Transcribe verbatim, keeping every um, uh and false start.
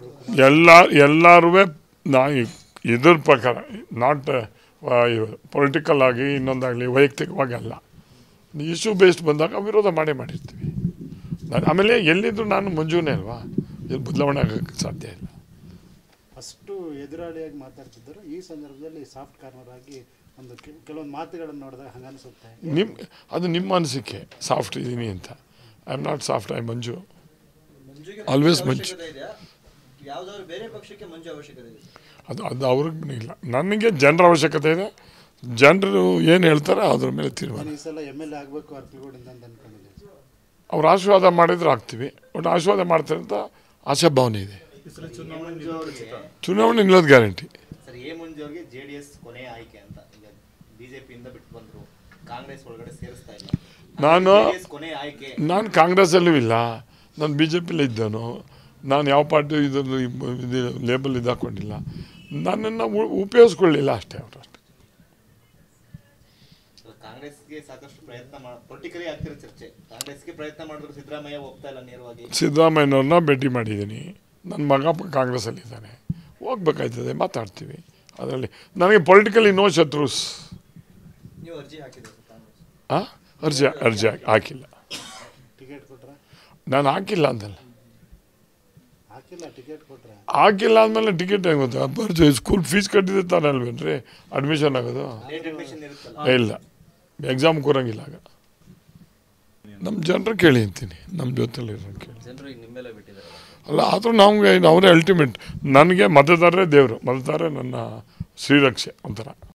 ಎಲ್ಲ ಎಲ್ಲರೂ ನಾ ಇದ್ರ ಪ್ರಕಾರ ನಾಟ್ ಪೊಲಿಟಿಕಲ್ ಆಗಿ ಇನ್ನೊಂದಾಗಲಿ ವೈಯಕ್ತಿಕವಾಗಿ ಅಲ್ಲ, ಇಶ್ಯೂ ಬೇಸ್ಡ್ ಬಂದಾಗ ವಿರೋಧ ಮಾಡೇ ಮಾಡಿರ್ತೀವಿ. ನಾನು ಆಮೇಲೆ ಎಲ್ಲಿದ್ರು ನಾನು ಮಂಜುನೇ ಅಲ್ವಾ, ಇಲ್ಲಿ ಬದಲಾವಣೆ ಆಗೋಕ್ಕೆ ಸಾಧ್ಯ ಇಲ್ಲ. ಅಷ್ಟು ಎದುರಾಳಿಯಾಗಿ ಮಾತಾಡ್ತಿದ್ದರು, ಈ ಸಂದರ್ಭದಲ್ಲಿ ಸಾಫ್ಟ್ ಕಾರ್ನರ್ ಆಗಿ ಒಂದು ಕೆಲವೊಂದು ಮಾತುಗಳನ್ನು ನೋಡಿದಾಗ ಹಂಗೆ ಅನಿಸುತ್ತೆ. ನಿಮ್ಮ ಅದು ನಿಮ್ಮ ಅನಿಸಿಕೆ ಸಾಫ್ಟ್ ಇದ್ದೀನಿ ಅಂತ. I am not soft, I Manju, always Manju. ಅದು ಅದು ಅವ್ರಿಗೆ ಇಲ್ಲ, ನನಗೆ ಜನರ ಅವಶ್ಯಕತೆ ಇದೆ. ಜನರು ಏನು ಹೇಳ್ತಾರೆ ಅದ್ರ ಮೇಲೆ ತೀರ್ಮಾನ. ಈ ಸಲ ಎಮ್ ಎಲ್ ಎ ಆಗಬೇಕು ಅರ್ಕಲ್ಗೂಡಿಂದ ಅಂತ ಅಂದ್ಕೊಂಡಿದ್ದೀನಿ. ಅವ್ರು ಆಶೀರ್ವಾದ ಮಾಡಿದ್ರೆ ಆಗ್ತೀವಿ, ಒಟ್ಟು ಆಶೀರ್ವಾದ ಮಾಡ್ತಾರೆ ಅಂತ ಆಶಾಭಾವನೆ ಇದೆ. ಚುನಾವಣೆ ನಿಲ್ಲೋದು ಗ್ಯಾರಂಟಿ. ಸರ್, ಎ ಮಂಜು ಅವರಿಗೆ ಜೆಡಿಎಸ್ ಕೊನೆಯ ಆಯ್ಕೆ ಅಂತ ಈಗ ಬಿಜೆಪಿಯಿಂದ ಬಿಟ್ಟು ಬಂದರು, ಕಾಂಗ್ರೆಸ್ ಒಳಗಡೆ ಸೇರಿಸ್ತಾ ಇಲ್ಲ. ನಾನು ಕೊನೆಯ ಆಯ್ಕೆ ನಾನು ಕಾಂಗ್ರೆಸ್ಸಲ್ಲೂ ಇಲ್ಲ, ನಾನು ಬಿ ಜೆ ಪಿಲೇ ಇದ್ದಾನು. ನಾನು ಯಾವ ಪಾರ್ಟಿ ಇದರಲ್ಲಿ ಇದು ಲೇಬಲ್ ಇದು ಹಾಕ್ಕೊಂಡಿಲ್ಲ, ನನ್ನನ್ನು ಉಪಯೋಗಿಸ್ಕೊಳ್ಳಿಲ್ಲ ಅಷ್ಟೇ. ಅವರು ಅಷ್ಟೇ. ಕಾಂಗ್ರೆಸ್ಗೆ ಸಾಕಷ್ಟು ಪ್ರಯತ್ನ ಮಾಡ ಪೊಲಿಟಿಕಲಿ ಆಗ್ತಿರೋ ಚರ್ಚೆ, ಕಾಂಗ್ರೆಸ್ಗೆ ಪ್ರಯತ್ನ ಮಾಡಿದ್ರು ಸಿದ್ದರಾಮಯ್ಯ ಹೋಗ್ತಾ ಇಲ್ಲ ನೇರವಾಗಿ. ಸಿದ್ದರಾಮಯ್ಯನವ್ರನ್ನ ಭೇಟಿ ಮಾಡಿದ್ದೀನಿ, ನನ್ನ ಮಗ ಕಾಂಗ್ರೆಸ್ಸಲ್ಲಿದ್ದಾನೆ, ಹೋಗ್ಬೇಕಾಯ್ತದೆ, ಮಾತಾಡ್ತೀವಿ. ಅದರಲ್ಲಿ ನನಗೆ ಪೊಲಿಟಿಕಲಿ ನೋ ಶತ್ರುಸ್. ನೀವು ಅರ್ಜಿ ಹಾಕಿದ್ದೀರಿ ಹಾಂ, ಅರ್ಜಿ ಅರ್ಜಿ ಹಾಕಿಲ್ಲ. ಟಿಕೆಟ್ ಕೊಟ್ರೆ ನಾನು ಹಾಕಿಲ್ಲ ಅಂತಲ್ಲ, ಹಾಕಿಲ್ಲ ಟಿಕೆಟ್ ಕೊಟ್ರೆ ಹಾಕಿಲ್ಲ ಅಂದಮೇಲೆ ಟಿಕೆಟ್ ಹೆಂಗೆ ಗೊತ್ತಾ, ಬರ್ಜಿ ಸ್ಕೂಲ್ ಫೀಸ್ ಕಟ್ಟಿದ್ದೆ ತಾನೇ ಅಲ್ವೇನ್ರಿ ಅಡ್ಮಿಷನ್ ಆಗೋದು? ಇಲ್ಲ, ಎಕ್ಸಾಮ್ ಕೂರಂಗಿಲ್ಲ ಆಗ. ನಮ್ಮ ಜನರು ಕೇಳಿ ಅಂತೀನಿ, ನಮ್ಮ ಜೊತೆಲಿ ಕೇಳಿ ಅಲ್ಲ. ಆದರೂ ನಮಗೆ ಅವರೇ ಅಲ್ಟಿಮೇಟ್. ನನಗೆ ಮತದಾರರೇ ದೇವರು, ಮತದಾರರೇ ನನ್ನ ಶ್ರೀರಕ್ಷೆ ಒಂಥರ.